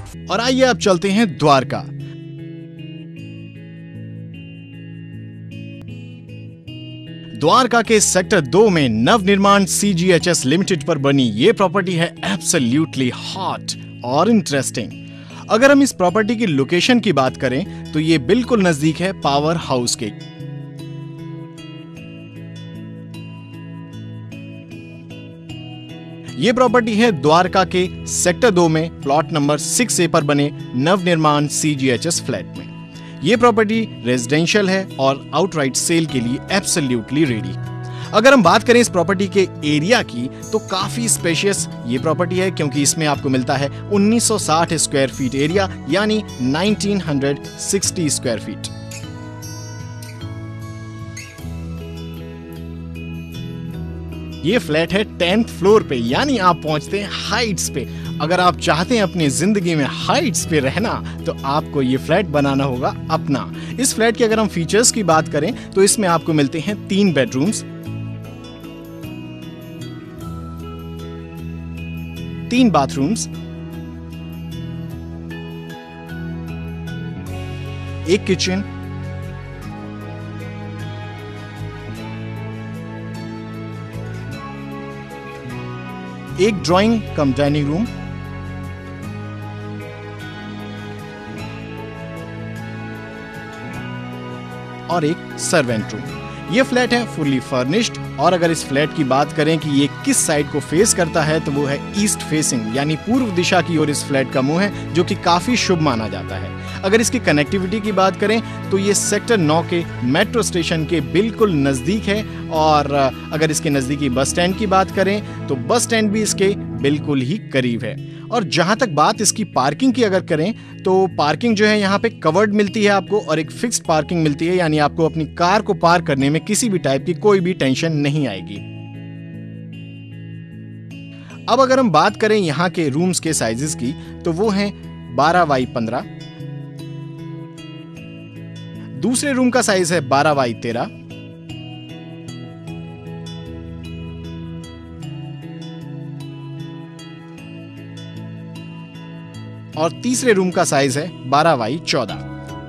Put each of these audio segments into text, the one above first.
और आइए अब चलते हैं द्वारका। द्वारका के सेक्टर 2 में नवनिर्माण CGHS लिमिटेड पर बनी ये प्रॉपर्टी है एब्सोल्युटली हॉट और इंटरेस्टिंग। अगर हम इस प्रॉपर्टी की लोकेशन की बात करें तो ये बिल्कुल नजदीक है पावर हाउस के। ये प्रॉपर्टी है द्वारका के सेक्टर 2 में प्लॉट नंबर 6A पर बने नवनिर्माण CGHS फ्लैट में। ये प्रॉपर्टी रेजिडेंशियल है और आउटराइट सेल के लिए एब्सोल्युटली रेडी। अगर हम बात करें इस प्रॉपर्टी के एरिया की तो काफी स्पेशियस ये प्रॉपर्टी है, क्योंकि इसमें आपको मिलता है 1960 स्क्वायर फीट एरिया, यानी 1960 स्क्वायर फीट। ये फ्लैट है 10th फ्लोर पे, यानी आप पहुंचते हैं हाइट्स पे। अगर आप चाहते हैं अपनी जिंदगी में हाइट्स पे रहना तो आपको ये फ्लैट बनाना होगा अपना। इस फ्लैट के अगर हम फीचर्स की बात करें तो इसमें आपको मिलते हैं 3 बेडरूम्स, 3 बाथरूम्स, 1 किचन, एक ड्राइंग कम डाइनिंग रूम, और एक सर्वेंट रूम। ये फ्लैट है फुल्ली फर्निश्ड। और अगर इस फ्लैट की बात करें कि ये किस साइड को फेस करता है तो वो है ईस्ट फेसिंग, यानी पूर्व दिशा की ओर इस फ्लैट का मुंह है, जो कि काफी शुभ माना जाता है। अगर इसकी कनेक्टिविटी की बात करें तो ये सेक्टर 9 के मेट्रो स्टेशन के बिल्कुल नजदीक है। और अगर इसके नजदीकी बस स्टैंड की बात करें तो बस स्टैंड भी इसके बिल्कुल ही करीब है। और जहां तक बात इसकी पार्किंग की अगर करें तो पार्किंग जो है यहाँ पे कवर्ड मिलती है आपको, और एक फिक्स्ड पार्किंग मिलती है, यानी आपको अपनी कार को पार्क करने में किसी भी टाइप की कोई भी टेंशन नहीं आएगी। अब अगर हम बात करें यहाँ के रूम्स के साइजेस की तो वो हैं 12x15, दूसरे रूम का साइज है 12x13, और तीसरे रूम का साइज है 12x14।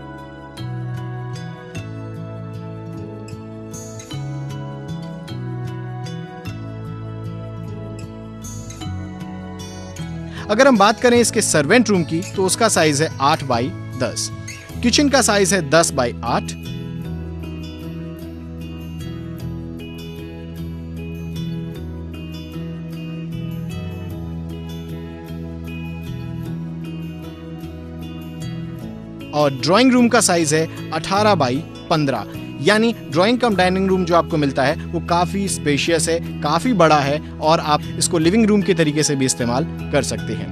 अगर हम बात करें इसके सर्वेंट रूम की तो उसका साइज है 8x10, किचन का साइज है 10x8, और ड्राइंग रूम का साइज है 18x15, यानी ड्राइंग कम डाइनिंग रूम जो आपको मिलता है वो काफी स्पेशियस है, काफी बड़ा है, और आप इसको लिविंग रूम के तरीके से भी इस्तेमाल कर सकते हैं।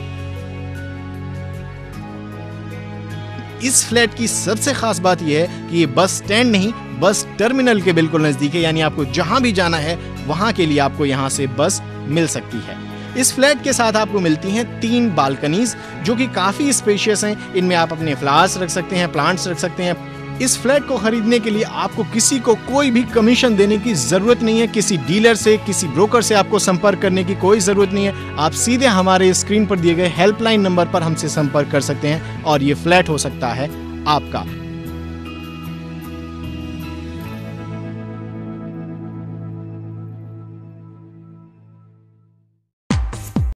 इस फ्लैट की सबसे खास बात यह है कि ये बस स्टैंड नहीं, बस टर्मिनल के बिल्कुल नजदीक है, यानी आपको जहां भी जाना है वहां के लिए आपको यहां से बस मिल सकती है। इस फ्लैट के साथ आपको मिलती हैं 3 बालकनीज जो कि काफी स्पेशियस हैं। इनमें आप अपने फ्लावर्स रख सकते हैं, प्लांट्स रख सकते हैं। इस फ्लैट को खरीदने के लिए आपको किसी को कोई भी कमीशन देने की जरूरत नहीं है, किसी डीलर से, किसी ब्रोकर से आपको संपर्क करने की कोई जरूरत नहीं है। आप सीधे हमारे स्क्रीन पर दिए गए हेल्पलाइन नंबर पर हमसे संपर्क कर सकते हैं और ये फ्लैट हो सकता है आपका।